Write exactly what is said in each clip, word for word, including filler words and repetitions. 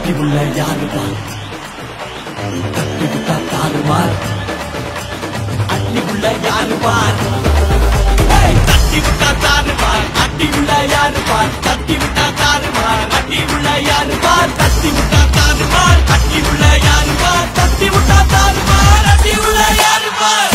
தட்டி உள்ள யாருதான் தட்டி விட்டா தாறுமார் அட்டி உள்ள யாருபார் தட்டி விட்டா தாறுமார் அட்டி உள்ள யாருபார் தட்டி விட்டா தாறுமார் அட்டி உள்ள யாருபார் தட்டி விட்டா தாறுமார் அட்டி உள்ள யாருபார் தட்டி விட்டா தாறுமார் அட்டி உள்ள யாருபார்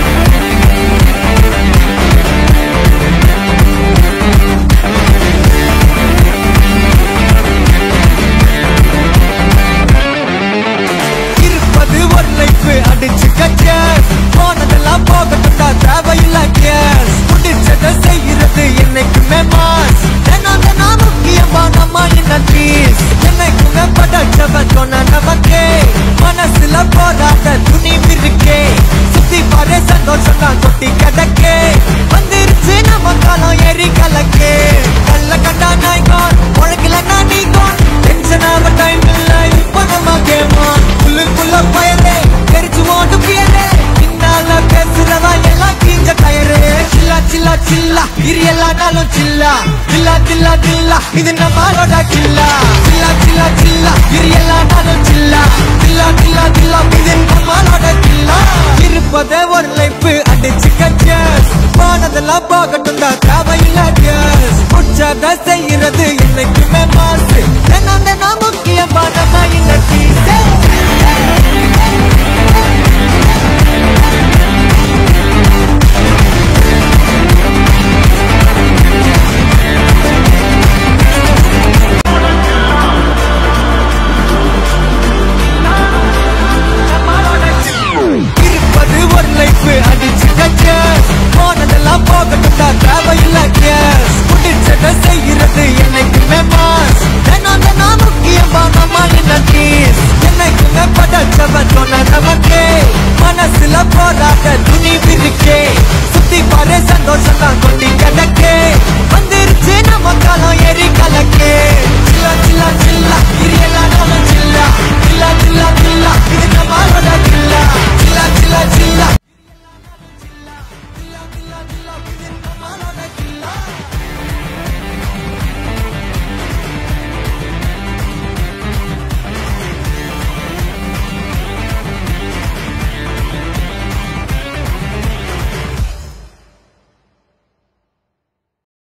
அடிச்சு கச்சேஸ் போனதெல்லாம் போகட்டும்டா தேவையில்ல கேஸ் முடிச்சதை செய்யறது என்னைக்குமே மாஸ் என்னோட நான் முக்கியமா நம்ம என்ன பீஸ் என்னைக்குமே படைச்சவன் சொன்ன நமக்கே மனசுல போராட்ட துணிவு இருக்கே சுத்தி பாரு சந்தோஷம் தான் கொட்டி கிடக்கே வந்துருச்சு நம்ம காலம் ஏறி கலக்கே கல்ல கண்டா நாய்கான் உனக்குல நான் நீகான் டென்ஷன் ஆக டைம் இல்ல இப்ப நம்ம கேமா புல்லுக்குள்ள பயலே தெரிச்சுவோண்டு பியலே பின்னால பேசுறவா எல்லாம் கீஞ்ச டயரு சில்லா சில்லா சில்லா இரு எல்லா நாளும் சில்லா தில்லா தில்லா தில்லா இது நம்மளோட கில்லா சில்லா சில்லா சில்லா இரு எல்லா நாளும் சில்லா தில்லா தில்லா தில்லா இது நம்மளோட கில்லா இருப்பதே ஒரு லைஃப் அடிச்சு கச்சேஸ் போனதெல்லாம் போகட்டும் தான் தேவையில்ல கேஸ் முடிச்சத செய்யறது என்னைக்குமே மாசு என்னந்த நான் முக்கியமா நம்ம என்ன பீஸே அடிச்சு கச்சேஸ் போனதெல்லாம் போகட்டும் தான் தேவையில்ல கேஸ் முடிச்சதை செய்யறது என்னைக்குமே மாஸ் என்னோட நான் முக்கியமா நம்ம என்ன பீஸ் என்னைக்குமே படைச்சவன் சொன்ன நமக்கே மனசுல போராட்ட துணிவு இருக்கே சுத்தி பாரு சந்தோஷம் தான் கொட்டி கிடக்கே வந்துருச்சு நம்ம காலம் ஏறி கலக்கே சில்லா சில்லா சில்லா